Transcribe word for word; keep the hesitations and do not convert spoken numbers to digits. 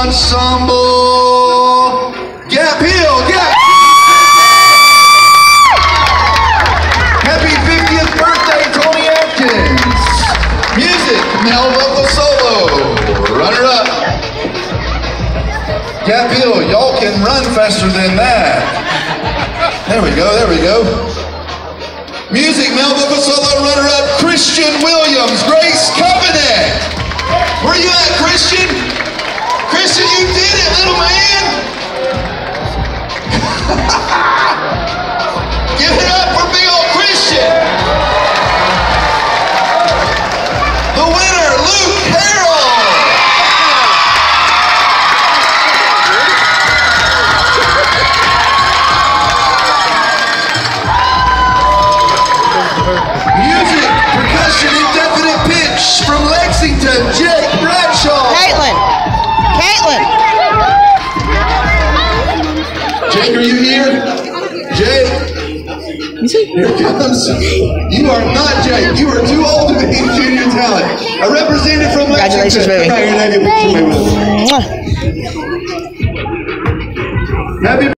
Ensemble. Gap Hill, Gap. Happy fiftieth birthday, Tony Atkins. Music, male vocal solo, runner-up. Gap Hill, y'all can run faster than that. There we go, there we go. Music, male vocal solo, runner-up, Christian Williams, Grace Covenant. Where you at, Christian? Christian, you did it, little man. Give it up for big old Christian. The winner, Luke Harrell. Music, percussion, indefinite pitch from Lexington, Jake Bradshaw. Caitlin. Caitlin. Jake, are you here? Jake. Here comes. You are not Jake. You are too old to be junior talent. A representative from Lexington. Congratulations, baby. Happy